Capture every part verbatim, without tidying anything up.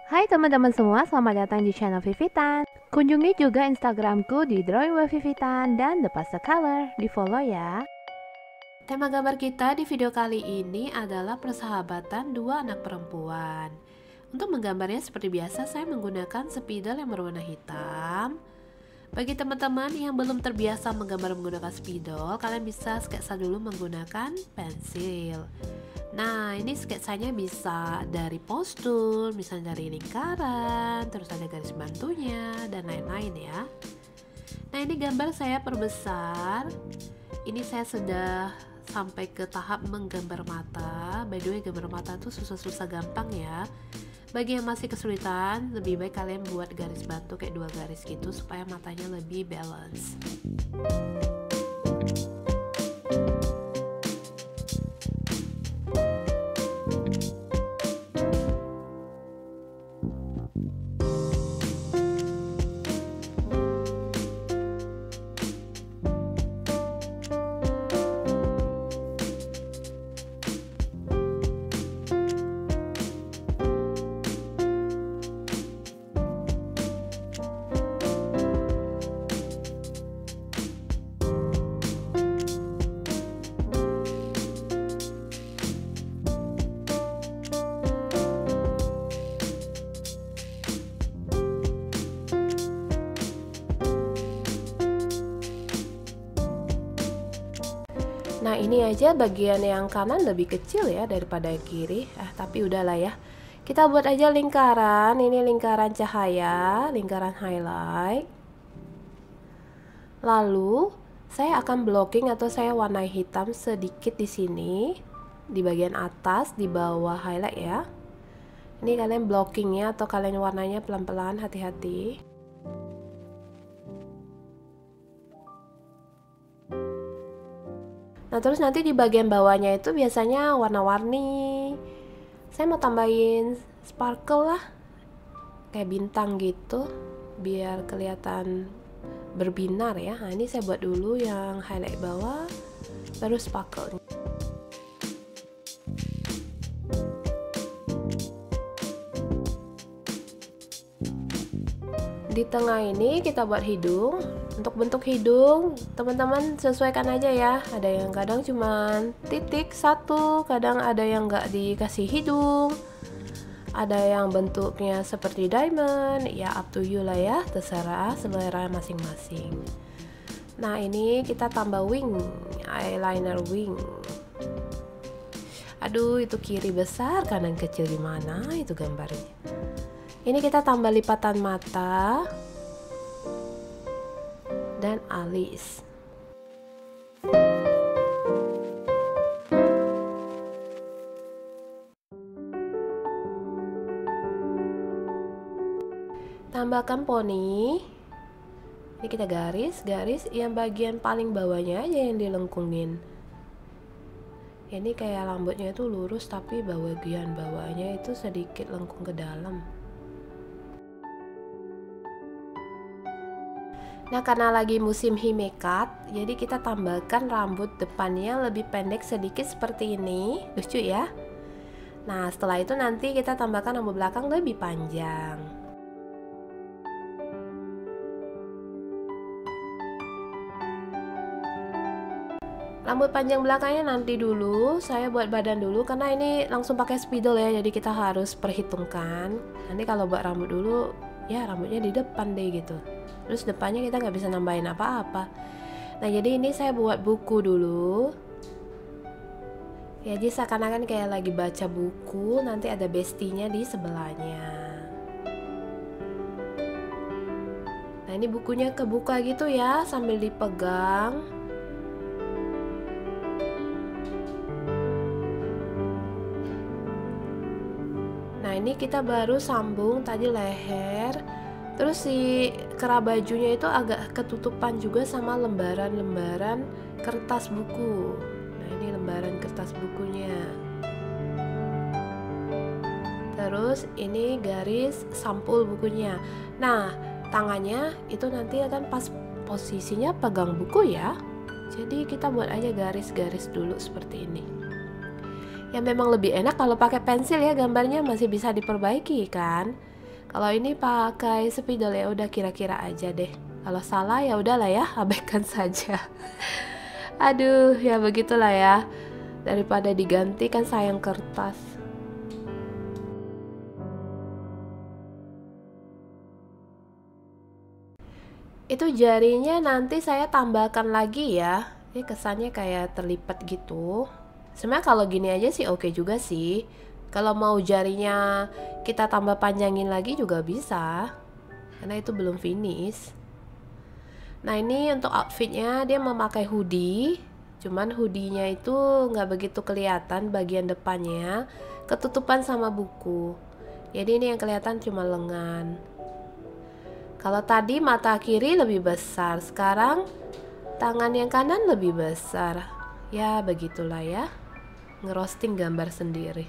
Hai teman-teman semua, selamat datang di channel Vivitan. Kunjungi juga Instagramku di Drawing with Vivitan dan The Pastel Color. Di follow ya. Tema gambar kita di video kali ini adalah persahabatan dua anak perempuan. Untuk menggambarnya seperti biasa, saya menggunakan spidol yang berwarna hitam. Bagi teman-teman yang belum terbiasa menggambar menggunakan spidol, kalian bisa sketsa dulu menggunakan pensil. Nah, ini sketsanya bisa dari postur, misalnya dari lingkaran, terus ada garis bantunya, dan lain-lain ya. Nah, ini gambar saya perbesar. Ini saya sudah sampai ke tahap menggambar mata. By the way, gambar mata tuh susah-susah gampang ya. Bagi yang masih kesulitan, lebih baik kalian buat garis bantu kayak dua garis gitu supaya matanya lebih balance. Nah, ini aja bagian yang kanan lebih kecil ya daripada yang kiri. Ah, tapi udahlah ya. Kita buat aja lingkaran. Ini lingkaran cahaya, lingkaran highlight. Lalu, saya akan blocking atau saya warnai hitam sedikit di sini, di bagian atas, di bawah highlight ya. Ini kalian blockingnya atau kalian warnanya pelan-pelan, hati-hati. Nah, terus nanti di bagian bawahnya itu biasanya warna-warni. Saya mau tambahin sparkle lah, kayak bintang gitu, biar kelihatan berbinar ya. Nah, ini saya buat dulu yang highlight bawah, baru sparkle. Di tengah ini kita buat hidung. Untuk bentuk hidung, teman-teman sesuaikan aja ya. Ada yang kadang cuman titik satu, kadang ada yang nggak dikasih hidung, ada yang bentuknya seperti diamond. Ya, up to you lah ya, terserah selera masing-masing. Nah, ini kita tambah wing, eyeliner wing. Aduh, itu kiri besar, kanan kecil, gimana itu gambarnya. Ini kita tambah lipatan mata dan alis. Tambahkan poni. Ini kita garis-garis yang bagian paling bawahnya aja yang dilengkungin. Ini kayak rambutnya itu lurus tapi bagian bawahnya itu sedikit lengkung ke dalam. Nah, karena lagi musim himekat, jadi kita tambahkan rambut depannya lebih pendek sedikit seperti ini. Lucu ya. Nah, setelah itu nanti kita tambahkan rambut belakang lebih panjang. Rambut panjang belakangnya nanti dulu, saya buat badan dulu karena ini langsung pakai spidol ya, jadi kita harus perhitungkan. Nanti kalau buat rambut dulu, ya rambutnya di depan deh gitu. Terus depannya kita nggak bisa nambahin apa-apa. Nah, jadi ini saya buat buku dulu. Ya, jadi seakan-akan kayak lagi baca buku, nanti ada bestinya di sebelahnya. Nah, ini bukunya kebuka gitu ya, sambil dipegang. Nah, ini kita baru sambung tadi leher. Terus si kerah bajunya itu agak ketutupan juga sama lembaran-lembaran kertas buku. Nah, ini lembaran kertas bukunya. Terus ini garis sampul bukunya. Nah, tangannya itu nanti akan pas posisinya pegang buku ya. Jadi kita buat aja garis-garis dulu seperti ini. Ya memang lebih enak kalau pakai pensil ya, gambarnya masih bisa diperbaiki kan. Kalau ini pakai spidol ya udah kira-kira aja deh. Kalau salah ya udahlah ya, abaikan saja. Aduh, ya begitulah ya. Daripada diganti kan sayang kertas. Itu jarinya nanti saya tambahkan lagi ya. Ini kesannya kayak terlipat gitu. Sebenarnya kalau gini aja sih oke juga sih. Kalau mau jarinya kita tambah panjangin lagi juga bisa. Karena itu belum finish. Nah ini untuk outfitnya dia memakai hoodie. Cuman hoodie-nya itu nggak begitu kelihatan bagian depannya. Ketutupan sama buku. Jadi ini yang kelihatan cuma lengan. Kalau tadi mata kiri lebih besar, sekarang tangan yang kanan lebih besar. Ya begitulah ya, ngerosting gambar sendiri.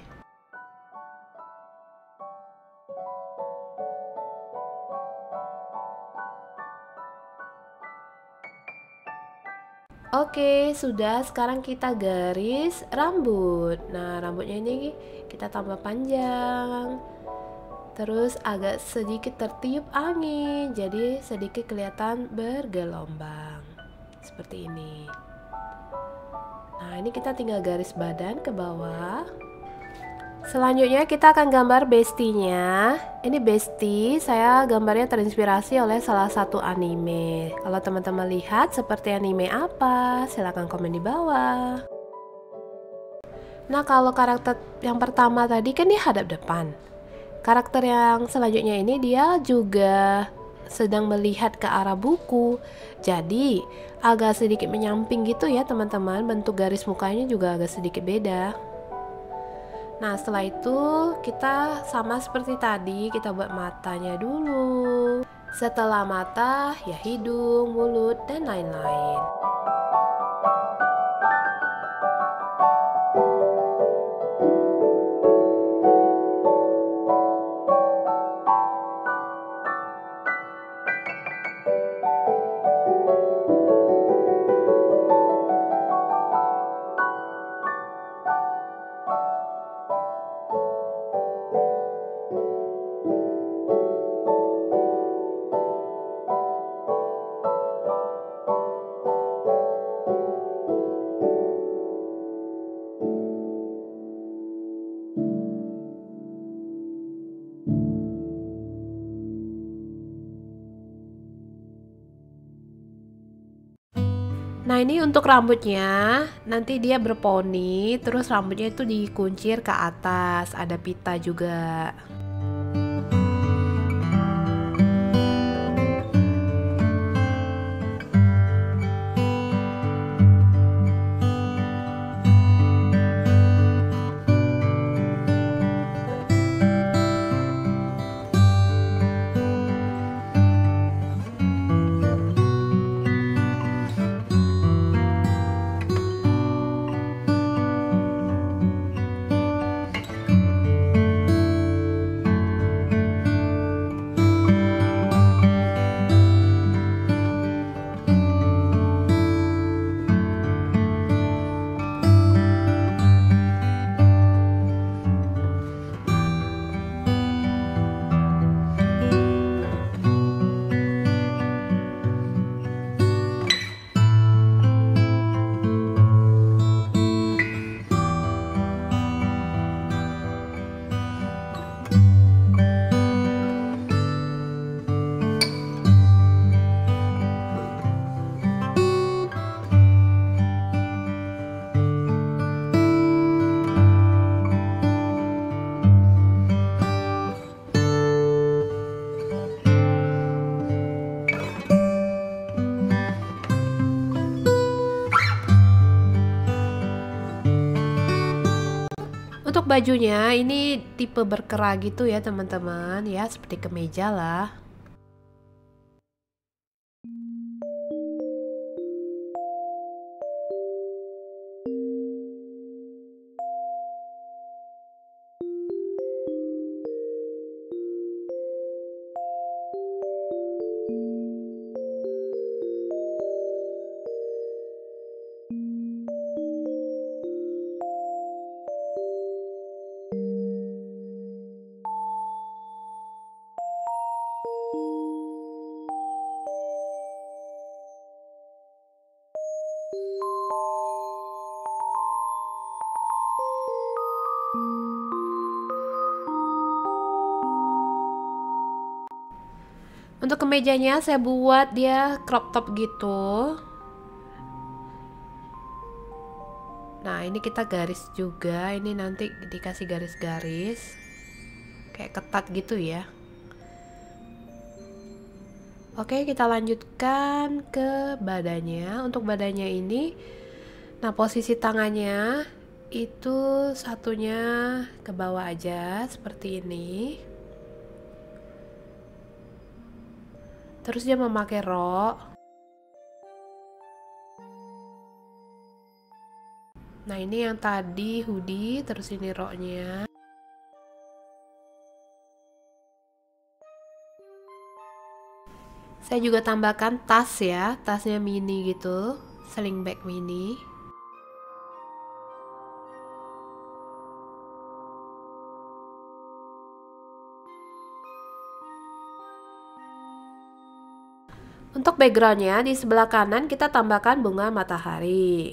Oke, sudah. Sekarang kita garis rambut. Nah, rambutnya ini kita tambah panjang. Terus agak sedikit tertiup angin, jadi sedikit kelihatan bergelombang. Seperti ini. Nah, ini kita tinggal garis badan ke bawah. Selanjutnya kita akan gambar bestinya. Ini besti, saya gambarnya terinspirasi oleh salah satu anime. Kalau teman-teman lihat seperti anime apa, silahkan komen di bawah. Nah, kalau karakter yang pertama tadi kan dia hadap depan. Karakter yang selanjutnya ini dia juga sedang melihat ke arah buku. Jadi agak sedikit menyamping gitu ya teman-teman. Bentuk garis mukanya juga agak sedikit beda. Nah setelah itu kita sama seperti tadi, kita buat matanya dulu. Setelah mata ya hidung, mulut, dan lain-lain. Nah ini untuk rambutnya, nanti dia berponi, terus rambutnya itu dikuncir ke atas, ada pita juga. Untuk bajunya ini tipe berkerah gitu ya teman-teman, ya seperti kemeja lah. Untuk kemejanya saya buat dia crop top gitu. Nah, ini kita garis juga. Ini nanti dikasih garis-garis kayak ketat gitu ya. Oke, kita lanjutkan ke badannya. Untuk badannya ini, nah posisi tangannya itu satunya ke bawah aja seperti ini. Terus dia memakai rok. Nah, ini yang tadi hoodie, terus ini roknya. Saya juga tambahkan tas ya, tasnya mini gitu, sling bag mini. Untuk backgroundnya di sebelah kanan kita tambahkan bunga matahari.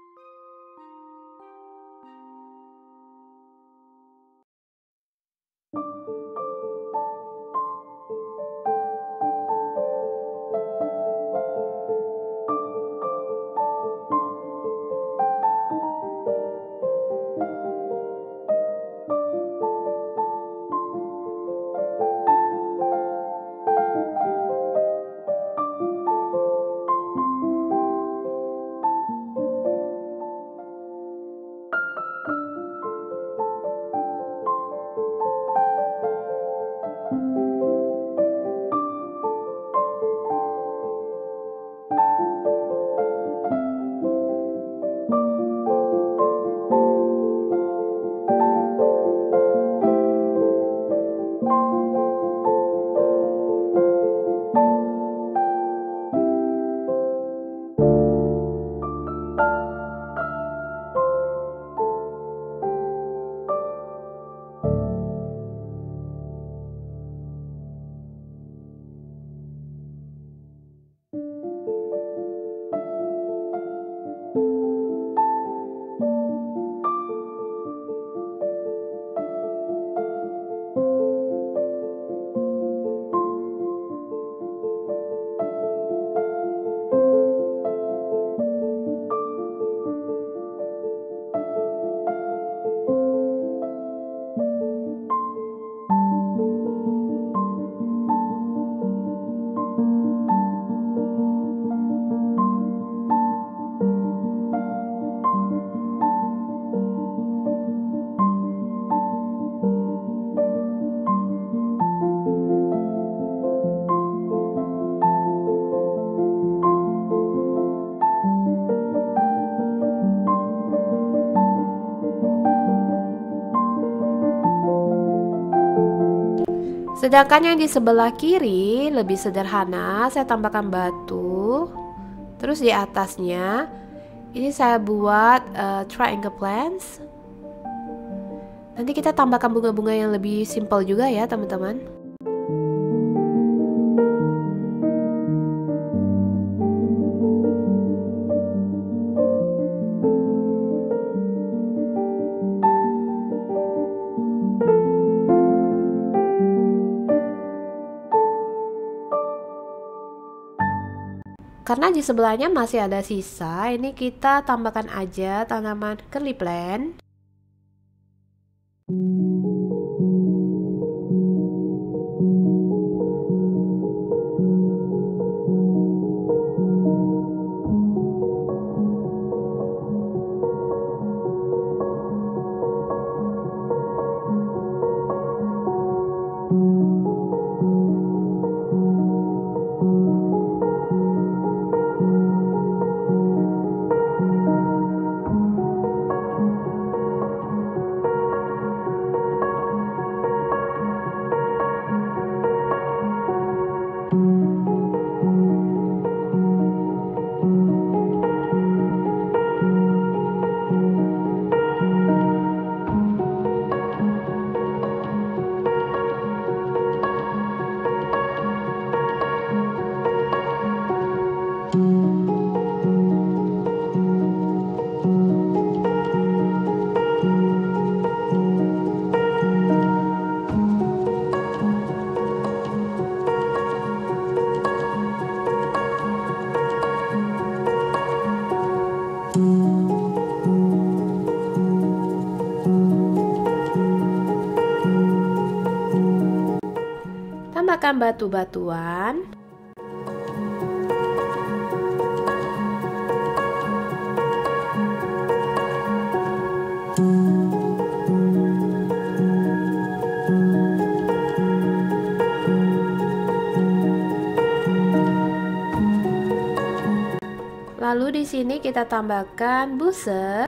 Sedangkan yang di sebelah kiri lebih sederhana, saya tambahkan batu. Terus di atasnya ini saya buat uh, triangle plants. Nanti kita tambahkan bunga-bunga yang lebih simple juga ya teman-teman. Karena di sebelahnya masih ada sisa, ini kita tambahkan aja tanaman curly plant. tambahkan batu-batuan. Lalu di sini kita tambahkan busa.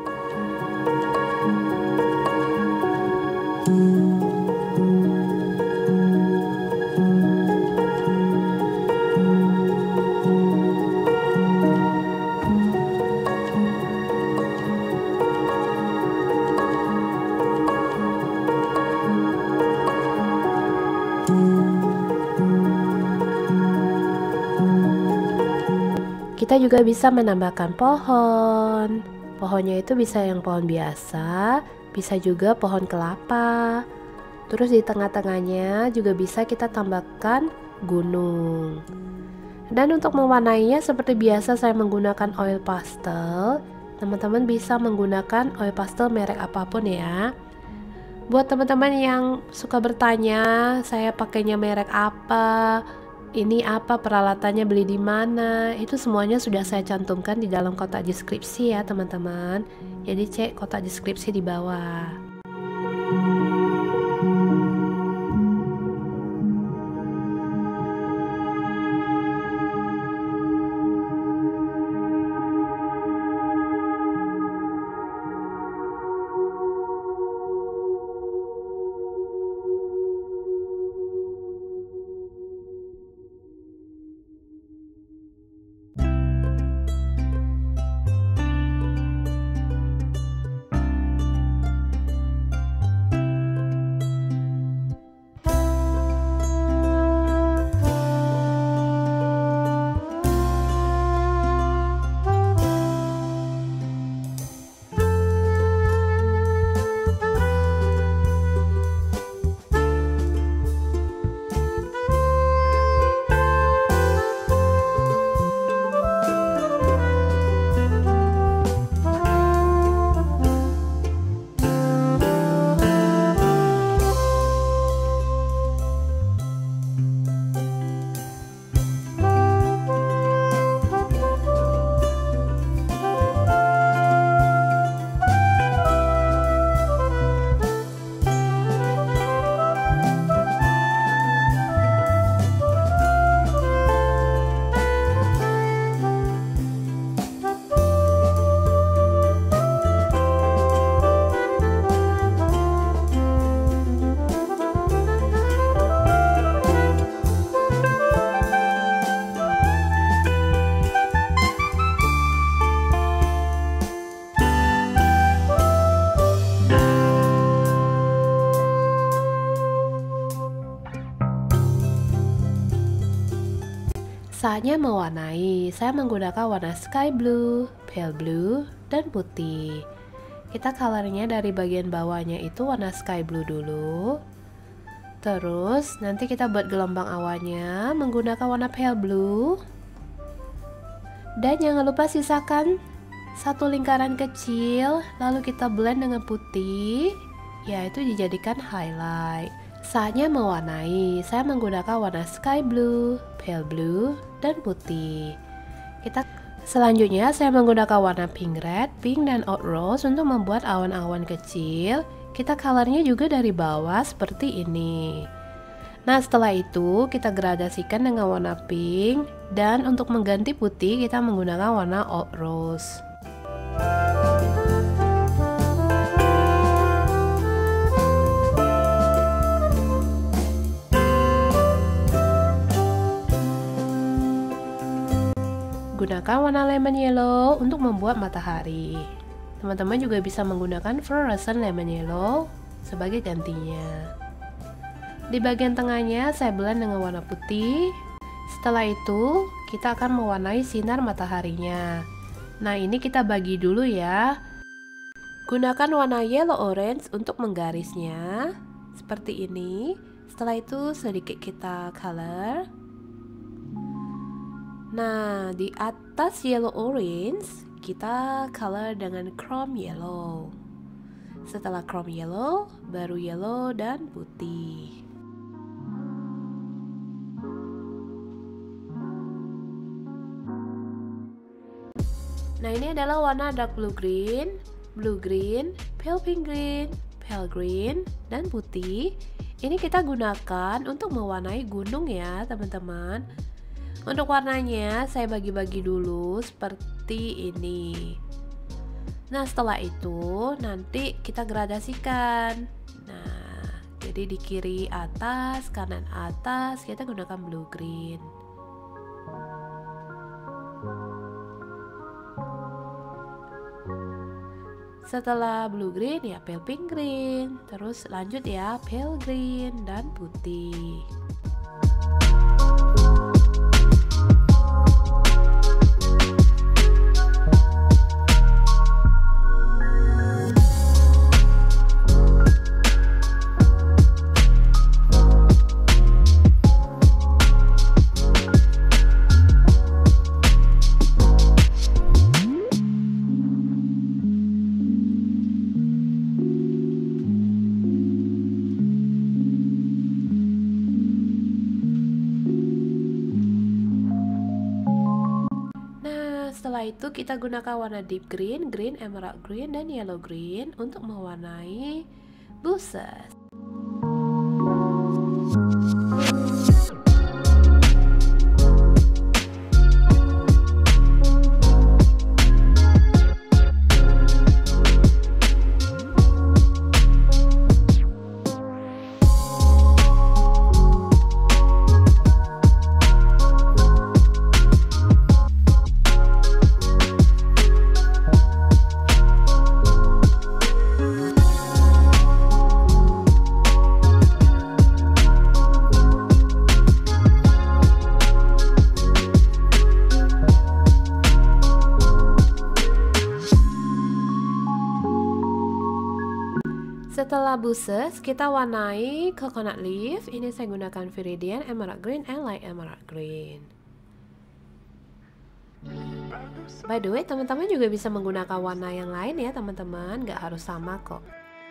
Kita juga bisa menambahkan pohon. Pohonnya itu bisa yang pohon biasa, bisa juga pohon kelapa. Terus di tengah-tengahnya juga bisa kita tambahkan gunung. Dan untuk mewarnainya seperti biasa saya menggunakan oil pastel. Teman-teman bisa menggunakan oil pastel merek apapun ya. Buat teman-teman yang suka bertanya, saya pakainya merek apa? Ini apa, peralatannya beli di mana? Itu semuanya sudah saya cantumkan di dalam kotak deskripsi ya teman-teman. Jadi cek kotak deskripsi di bawah. Saatnya mewarnai, saya menggunakan warna sky blue, pale blue, dan putih. Kita colornya dari bagian bawahnya itu warna sky blue dulu. Terus nanti kita buat gelombang awannya menggunakan warna pale blue. Dan jangan lupa sisakan satu lingkaran kecil, lalu kita blend dengan putih, yaitu dijadikan highlight. Saatnya mewarnai, saya menggunakan warna sky blue, pale blue, dan putih. Kita selanjutnya saya menggunakan warna pink red, pink, dan oud rose untuk membuat awan-awan kecil. Kita colornya juga dari bawah seperti ini. Nah setelah itu kita gradasikan dengan warna pink, dan untuk mengganti putih kita menggunakan warna oud rose. Gunakan warna lemon yellow untuk membuat matahari. Teman-teman juga bisa menggunakan fluorescent lemon yellow sebagai gantinya. Di bagian tengahnya saya blend dengan warna putih. Setelah itu kita akan mewarnai sinar mataharinya. Nah ini kita bagi dulu ya. Gunakan warna yellow orange untuk menggarisnya seperti ini. Setelah itu sedikit kita color. Nah, di atas yellow orange, kita color dengan chrome yellow. Setelah chrome yellow, baru yellow dan putih. Nah, ini adalah warna dark blue green, blue green, pale pink green, pale green, dan putih. Ini kita gunakan untuk mewarnai gunung ya teman-teman. Untuk warnanya saya bagi-bagi dulu seperti ini. Nah, setelah itu nanti kita gradasikan. Nah, jadi di kiri atas, kanan atas kita gunakan blue green. Setelah blue green ya pale pink green, terus lanjut ya pale green dan putih. Setelah itu kita gunakan warna deep green, green, emerald green, dan yellow green untuk mewarnai buses. Setelah buses, kita warnai coconut leaf. Ini saya gunakan viridian, emerald green, and light emerald green. By the way, teman-teman juga bisa menggunakan warna yang lain ya teman-teman, nggak harus sama kok.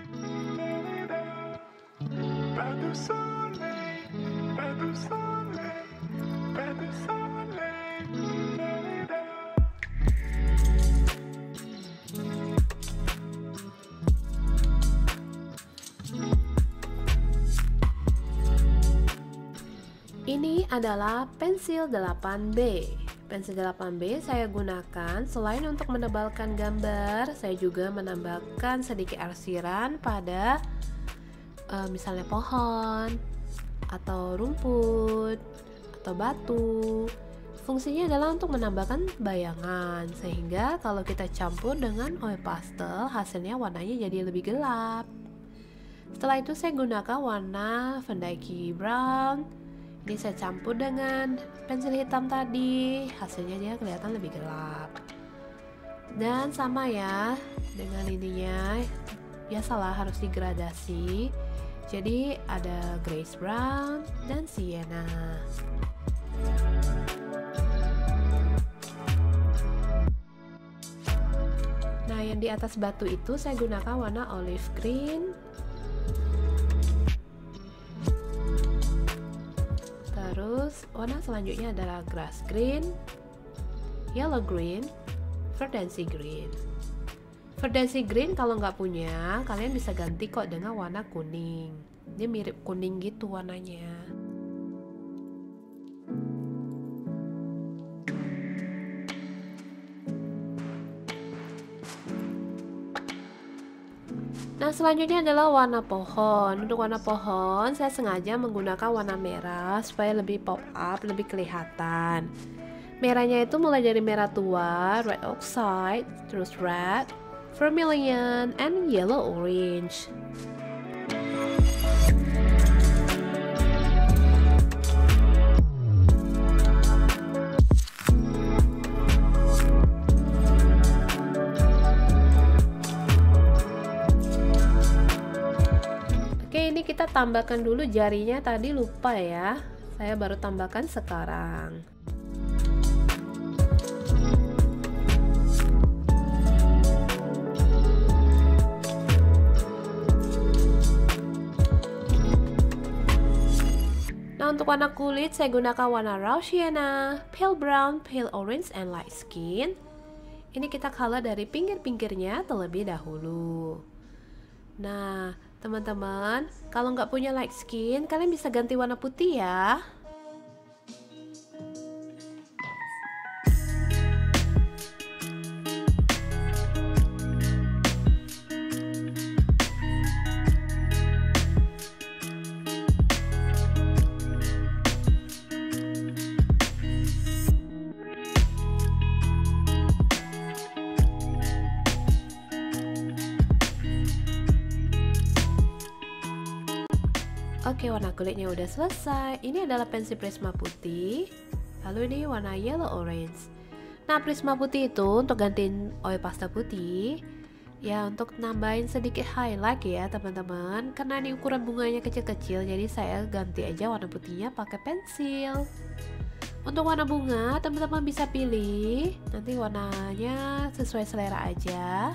Ini adalah pensil delapan B. Pensil delapan B saya gunakan selain untuk menebalkan gambar, saya juga menambahkan sedikit arsiran pada uh, misalnya pohon atau rumput atau batu. Fungsinya adalah untuk menambahkan bayangan, sehingga kalau kita campur dengan oil pastel hasilnya warnanya jadi lebih gelap. Setelah itu saya gunakan warna Van Dyke Brown. Ini saya campur dengan pensil hitam tadi, hasilnya dia kelihatan lebih gelap. Dan sama ya dengan ininya, biasalah harus digradasi. Jadi ada grace brown dan sienna. Nah, yang di atas batu itu saya gunakan warna olive green. Terus warna selanjutnya adalah grass green, yellow green, verdancy green. Verdancy green kalau nggak punya, kalian bisa ganti kok dengan warna kuning. Dia mirip kuning gitu warnanya. Nah, selanjutnya adalah warna pohon. Untuk warna pohon, saya sengaja menggunakan warna merah supaya lebih pop up, lebih kelihatan. Merahnya itu mulai dari merah tua, red oxide, terus red, vermilion, and yellow orange. Ini kita tambahkan dulu jarinya, tadi lupa ya, saya baru tambahkan sekarang. Nah, untuk warna kulit saya gunakan warna raw sienna, pale brown, pale orange, and light skin. Ini kita color dari pinggir-pinggirnya terlebih dahulu. Nah, teman-teman, kalau nggak punya light skin, kalian bisa ganti warna putih ya. Oke, warna kulitnya udah selesai. Ini adalah pensil prisma putih. Lalu ini warna yellow orange. Nah, prisma putih itu untuk gantiin oil pasta putih. Ya, untuk nambahin sedikit highlight ya teman-teman. Karena ini ukuran bunganya kecil-kecil, jadi saya ganti aja warna putihnya pakai pensil. Untuk warna bunga, teman-teman bisa pilih. Nanti warnanya sesuai selera aja.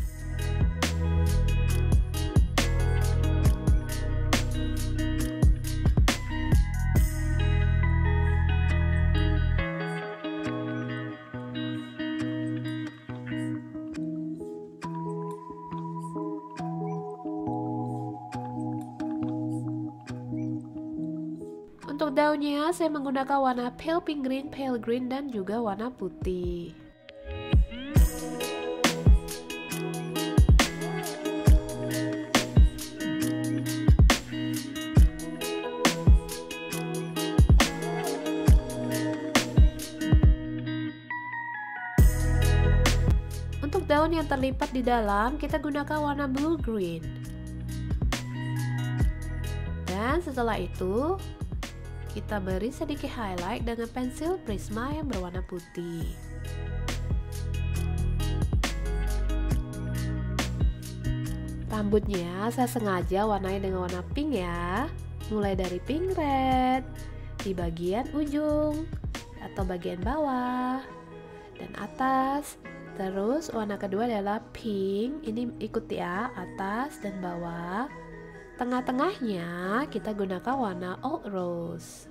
Untuk daunnya saya menggunakan warna pale pink green, pale green, dan juga warna putih. Untuk daun yang terlipat di dalam, kita gunakan warna blue green. Dan setelah itu, kita beri sedikit highlight dengan pensil prisma yang berwarna putih. Rambutnya saya sengaja warnai dengan warna pink ya. Mulai dari pink red di bagian ujung atau bagian bawah dan atas. Terus warna kedua adalah pink. Ini ikuti ya, atas dan bawah. Tengah-tengahnya kita gunakan warna old rose.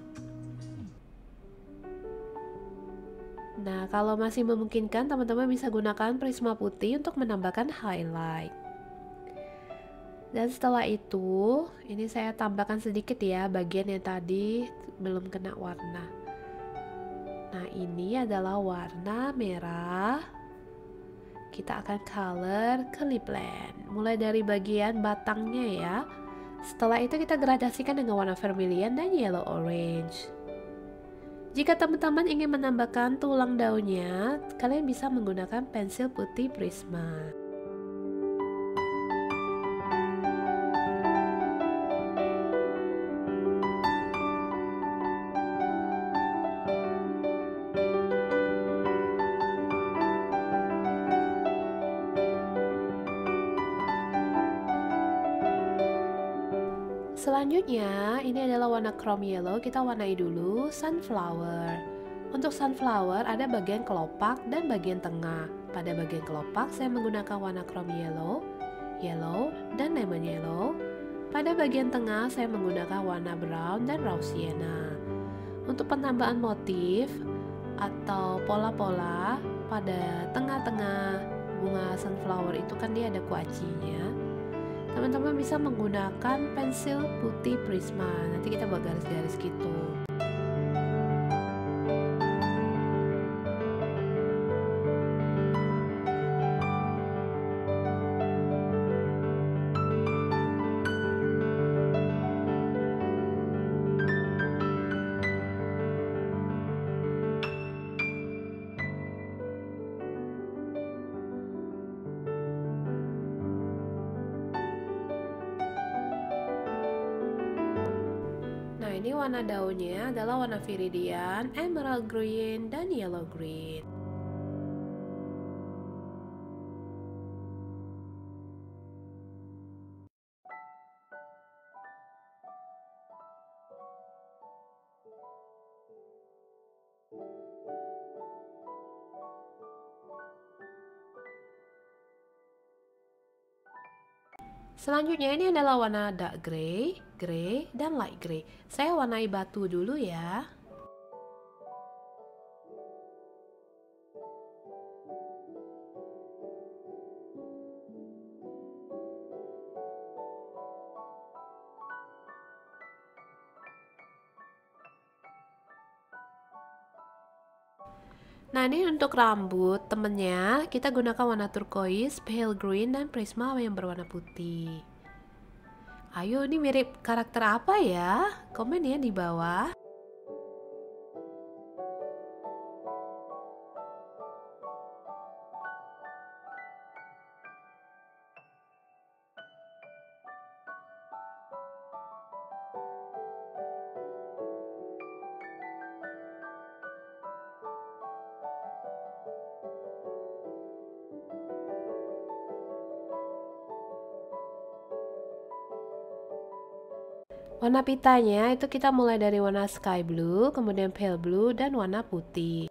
Nah, kalau masih memungkinkan, teman-teman bisa gunakan prisma putih untuk menambahkan highlight. Dan setelah itu, ini saya tambahkan sedikit ya bagian yang tadi belum kena warna. Nah, ini adalah warna merah. Kita akan color ke lip line. Mulai dari bagian batangnya ya. Setelah itu kita gradasikan dengan warna vermilion dan yellow orange. Jika teman-teman ingin menambahkan tulang daunnya, kalian bisa menggunakan pensil putih prisma. Selanjutnya, ini adalah warna chrome yellow. Kita warnai dulu sunflower. Untuk sunflower ada bagian kelopak dan bagian tengah. Pada bagian kelopak saya menggunakan warna chrome yellow, yellow, dan lemon yellow. Pada bagian tengah saya menggunakan warna brown dan raw sienna. Untuk penambahan motif atau pola-pola pada tengah-tengah bunga sunflower itu kan dia ada kuacinya. Teman-teman bisa menggunakan pensil putih prisma. Nanti kita buat garis-garis gitu. Nah, ini warna daunnya adalah warna viridian, emerald green, dan yellow green. Selanjutnya ini adalah warna dark grey, grey, dan light grey. Saya warnai batu dulu ya. Nah, ini untuk rambut temennya kita gunakan warna turquoise, pale green, dan prisma yang berwarna putih. Ayo, ini mirip karakter apa ya? Komen ya di bawah. Warna pitanya itu kita mulai dari warna sky blue, kemudian pale blue, dan warna putih.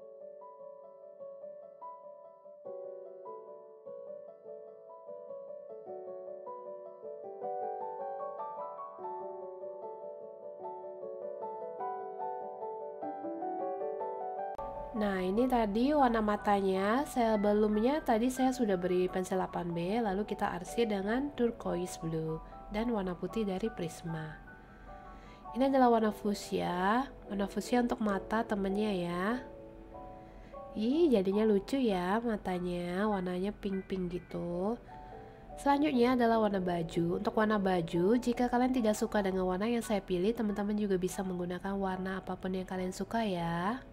Nah, ini tadi warna matanya. Sebelumnya tadi saya sudah beri pensil delapan B, lalu kita arsir dengan turquoise blue dan warna putih dari prisma. Ini adalah warna fuchsia, warna fuchsia untuk mata temennya ya. Ih, jadinya lucu ya matanya, warnanya pink-pink gitu. Selanjutnya adalah warna baju. Untuk warna baju, jika kalian tidak suka dengan warna yang saya pilih, teman-teman juga bisa menggunakan warna apapun yang kalian suka ya.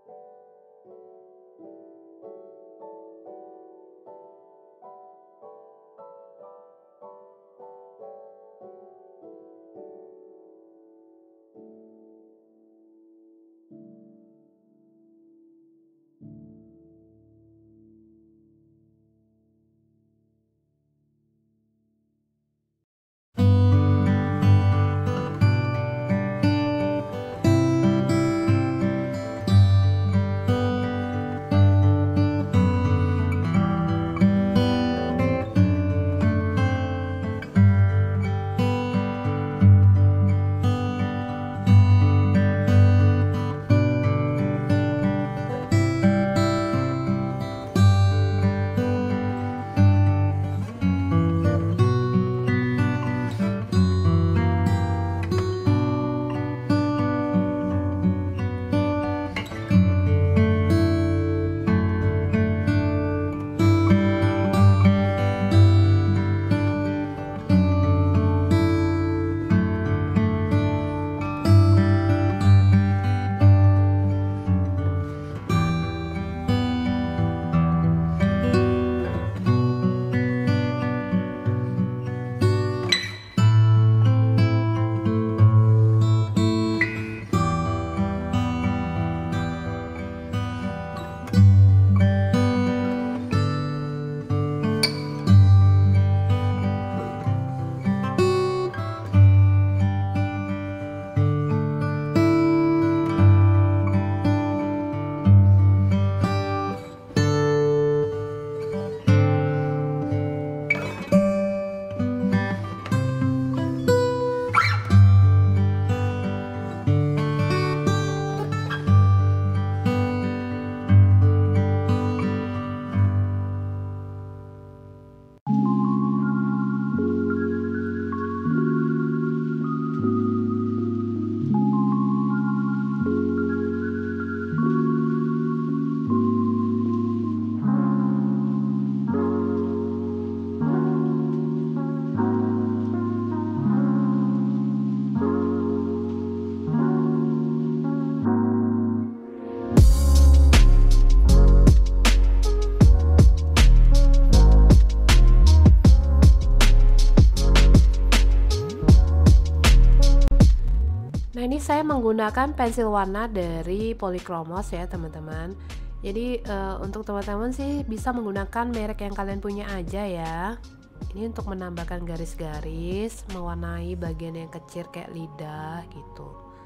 Nah, ini saya menggunakan pensil warna dari Polychromos ya teman-teman. Jadi uh, untuk teman-teman sih bisa menggunakan merek yang kalian punya aja ya. Ini untuk menambahkan garis-garis, mewarnai bagian yang kecil kayak lidah gitu.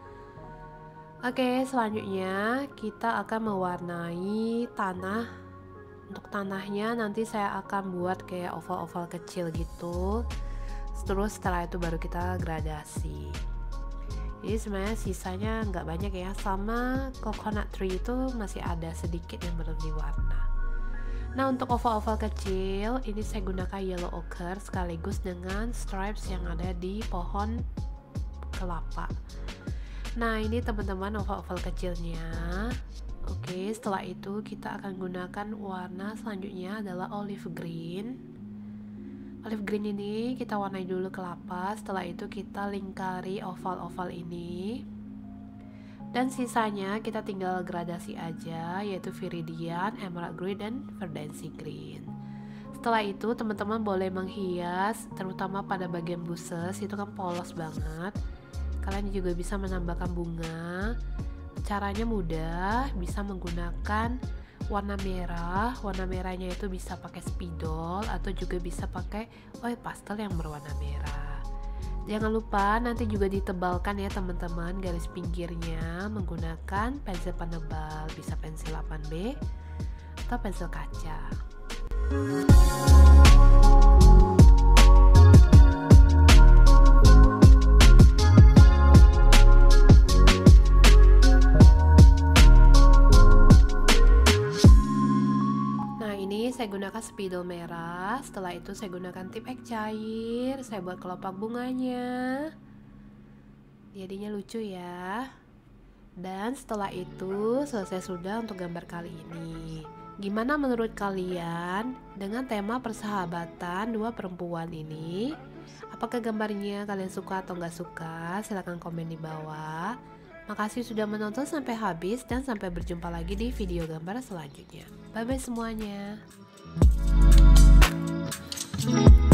Oke, selanjutnya kita akan mewarnai tanah. Untuk tanahnya nanti saya akan buat kayak oval-oval kecil gitu. Terus setelah itu baru kita gradasi. Jadi sebenarnya sisanya nggak banyak ya, sama coconut tree itu masih ada sedikit yang belum diwarna. Nah, untuk oval-oval kecil ini saya gunakan yellow ochre sekaligus dengan stripes yang ada di pohon kelapa. Nah, ini teman-teman oval-oval kecilnya. Oke, setelah itu kita akan gunakan warna selanjutnya adalah olive green. Olive green ini kita warnai dulu kelapa, setelah itu kita lingkari oval-oval ini. Dan sisanya kita tinggal gradasi aja, yaitu viridian, emerald green, dan verdancy green. Setelah itu teman-teman boleh menghias, terutama pada bagian buses, itu kan polos banget. Kalian juga bisa menambahkan bunga. Caranya mudah, bisa menggunakan warna merah. Warna merahnya itu bisa pakai spidol atau juga bisa pakai oil pastel yang berwarna merah. Jangan lupa nanti juga ditebalkan ya teman-teman garis pinggirnya menggunakan pensil penebal, bisa pensil delapan B atau pensil kaca. Saya gunakan spidol merah, setelah itu saya gunakan tip ek cair, saya buat kelopak bunganya, jadinya lucu ya. Dan setelah itu selesai sudah untuk gambar kali ini. Gimana menurut kalian dengan tema persahabatan dua perempuan ini? Apakah gambarnya kalian suka atau nggak suka? Silahkan komen di bawah. Makasih sudah menonton sampai habis dan sampai berjumpa lagi di video gambar selanjutnya. Bye bye semuanya.